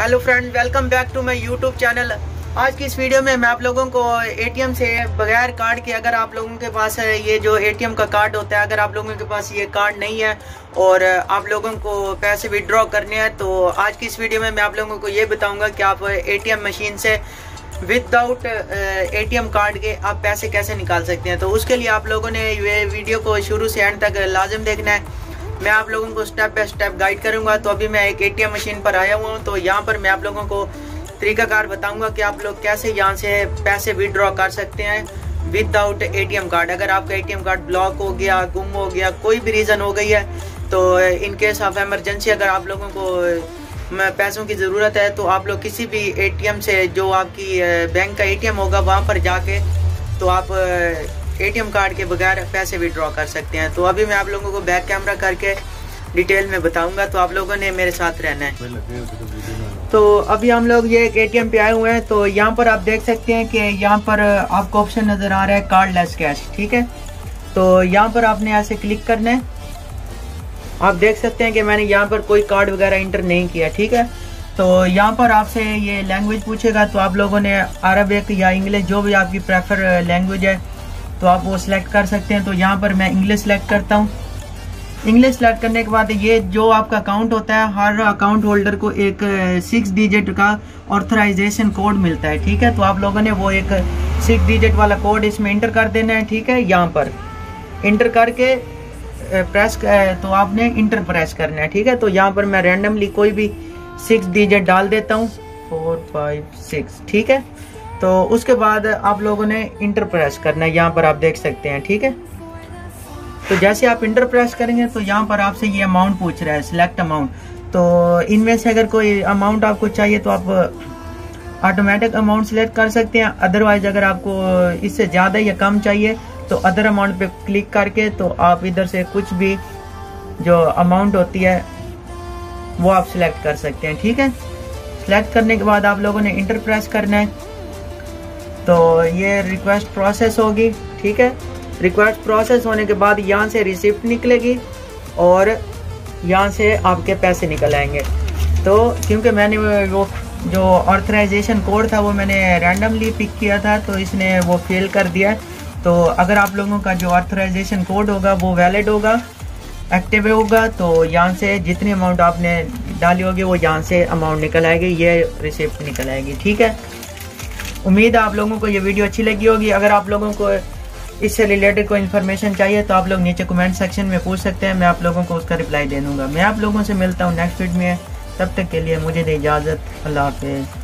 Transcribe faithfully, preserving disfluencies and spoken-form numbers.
Hello friends, welcome back to my YouTube channel. आज की इस वीडियो में मैं आप लोगों को एटीएम से बगैर कार्ड के, अगर आप लोगों के पास है ये जो एटीएम का कार्ड होता है, अगर आप लोगों के पास ये कार्ड नहीं है और आप लोगों को पैसे विड्रॉ करने हैं, तो आज की इस वीडियो में मैं आप लोगों को ये बताऊंगा कि आप एटीएम मशीन से विदाउट एटीएम कार्ड के आप पैसे कैसे निकाल सकते हैं। तो उसके लिए आप लोगों ने ये वीडियो को शुरू से एंड तक लाजिम देखना है। मैं आप लोगों को स्टेप बाय स्टेप गाइड करूंगा। तो अभी मैं एक एटीएम मशीन पर आया हुआ हूँ, तो यहाँ पर मैं आप लोगों को तरीकाकार बताऊंगा कि आप लोग कैसे यहाँ से पैसे विड्रॉ कर सकते हैं विदाउट एटीएम कार्ड। अगर आपका एटीएम कार्ड ब्लॉक हो गया, गुम हो गया, कोई भी रीज़न हो गई है, तो इन केस ऑफ एमरजेंसी अगर आप लोगों को पैसों की ज़रूरत है, तो आप लोग किसी भी एटीएम से, जो आपकी बैंक का एटीएम होगा, वहाँ पर जाके तो आप एटीएम कार्ड के बगैर पैसे विड्रॉ कर सकते हैं। तो अभी मैं आप लोगों को बैक कैमरा करके डिटेल में बताऊंगा, तो आप लोगों ने मेरे साथ रहना है। तो अभी हम लोग ये एक एटीएम पे आए हुए हैं। तो यहाँ पर आप देख सकते हैं कि यहाँ पर आपको ऑप्शन नज़र आ रहा है कार्डलेस कैश, ठीक है। तो यहाँ पर आपने ऐसे क्लिक करना है। आप देख सकते हैं कि मैंने यहाँ पर कोई कार्ड वगैरह इंटर नहीं किया, ठीक है। तो यहाँ पर आपसे ये लैंग्वेज पूछेगा, तो आप लोगों ने अरबिक या इंग्लिश, जो भी आपकी प्रेफर लैंग्वेज है, तो आप वो सिलेक्ट कर सकते हैं। तो यहाँ पर मैं इंग्लिश सिलेक्ट करता हूँ। इंग्लिश सेलेक्ट करने के बाद ये जो आपका अकाउंट होता है, हर अकाउंट होल्डर को एक सिक्स डिजिट का ऑथराइजेशन कोड मिलता है, ठीक है। तो आप लोगों ने वो एक सिक्स डिजिट वाला कोड इसमें इंटर कर देना है, ठीक है। यहाँ पर इंटर करके प्रेस, तो आपने इंटर प्रेस करना है, ठीक है। तो यहाँ पर मैं रैंडमली कोई भी सिक्स डिजिट डाल देता हूँ, फोर फाइव सिक्स, ठीक है। तो उसके बाद आप लोगों ने इंटर प्रेस करना है, यहाँ पर आप देख सकते हैं, ठीक है। तो जैसे आप इंटर प्रेस करेंगे, तो यहाँ पर आपसे ये अमाउंट पूछ रहा है, सिलेक्ट अमाउंट। तो इनमें से अगर कोई अमाउंट आपको चाहिए, तो आप ऑटोमेटिक अमाउंट सिलेक्ट कर सकते हैं। अदरवाइज अगर आपको इससे ज़्यादा या कम चाहिए, तो अदर अमाउंट पे क्लिक करके तो आप इधर से कुछ भी जो अमाउंट होती है वो आप सिलेक्ट कर सकते हैं, ठीक है। सिलेक्ट करने के बाद आप लोगों ने इंटर प्रेस करना है। तो ये रिक्वेस्ट प्रोसेस होगी, ठीक है। रिक्वेस्ट प्रोसेस होने के बाद यहाँ से रिसिप्ट निकलेगी और यहाँ से आपके पैसे निकल आएंगे। तो क्योंकि मैंने वो जो ऑथराइजेशन कोड था वो मैंने रैंडमली पिक किया था, तो इसने वो फेल कर दिया। तो अगर आप लोगों का जो ऑथराइजेशन कोड होगा वो वैलिड होगा, एक्टिव होगा, तो यहाँ से जितनी अमाउंट आपने डाली होगी वो यहाँ से अमाउंट निकल आएगी, ये रिसिप्ट निकल आएगी, ठीक है। उम्मीद है आप लोगों को ये वीडियो अच्छी लगी होगी। अगर आप लोगों को इससे रिलेटेड कोई इन्फॉर्मेशन चाहिए, तो आप लोग नीचे कमेंट सेक्शन में पूछ सकते हैं, मैं आप लोगों को उसका रिप्लाई दे दूंगा। मैं आप लोगों से मिलता हूँ नेक्स्ट वीडियो में, तब तक के लिए मुझे दे इजाज़त। अल्लाह हाफिज़।